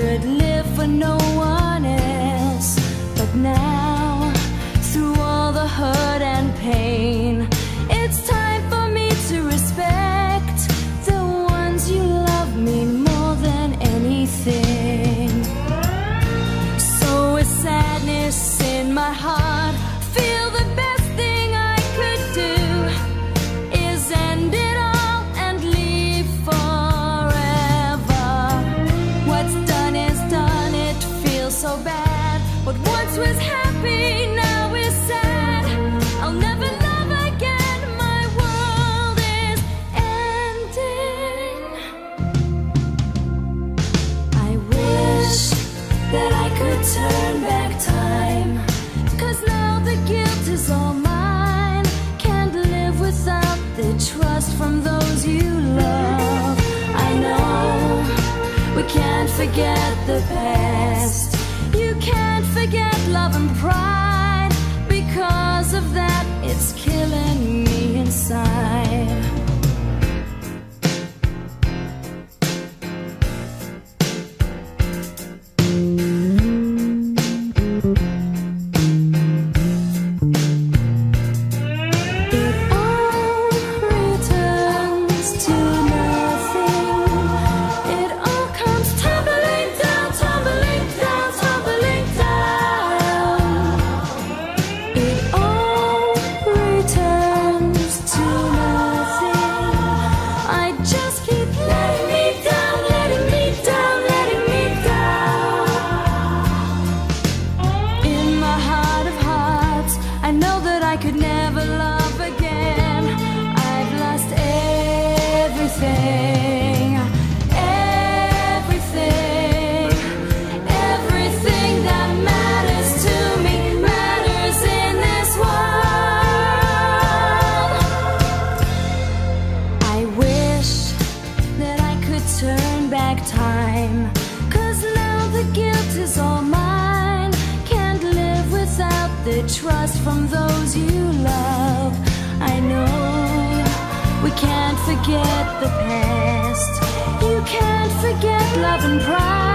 could live for no one else. But now, through all the hurt and pain, it's time for me to respect the ones you love me more than anything. So with sadness in my heart, feel the best thing I could do is end it all and leave forever. What's done is done, it feels so bad. What once was happy now is sad. I'll never love again, my world is ending. I wish that I could turn back time, 'cause now the guilt is all mine. Can't live without the trust from those you love. I know we can't forget the past. You can't forget love and pride. Because of that, it's killing me inside. Turn back time, 'cause now the guilt is all mine. Can't live without the trust from those you love. I know we can't forget the past. You can't forget love and pride.